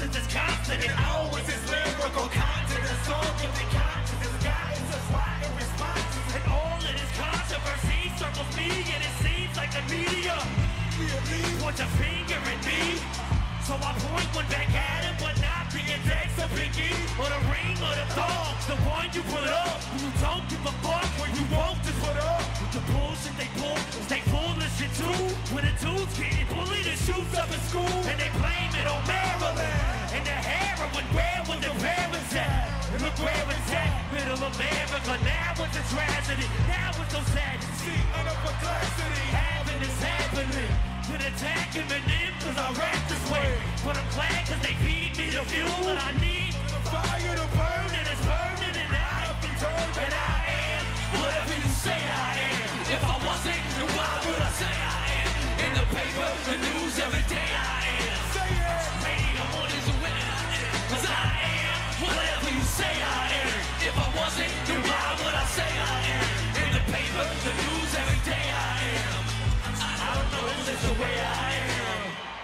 conscious is constant. And always is lyrical content. The song giving conscious is guidance. That's why it responds. And all of this controversy circles me, and it seems like the media points a finger at me. So I point one back at him, but not being dead so picky. Or the ring or the thong, the one you put up. You don't give a fuck when you won't just put up. With the bullshit they pull, stay full of shit too. When the dudes getting bullied and shoots up in school, and they blame it on Maryland. And the heroin, where was the parents at? And look where it's at, middle America. Now it's a tragedy, now it's so sad to see upperclassity. Having this happening, could attack him and them, cause I rap this way. But I'm glad cause they feed me the fuel that I need. The fire to burn, and it's burning, and I have been turned. And I am whatever you say I am. If I wasn't, then why would I say I am? In the paper, the news, every day I am. Say it! Radio mornings and when I am. Cause I am whatever you say I am. If I wasn't, then why would I say I am? In the paper, the news, every day I am. I don't know, it's just the way I am.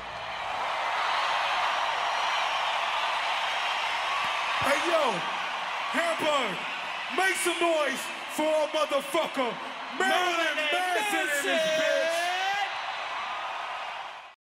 Hey yo, Hamburg, make some noise for a motherfucker, Marilyn Manson in this bitch.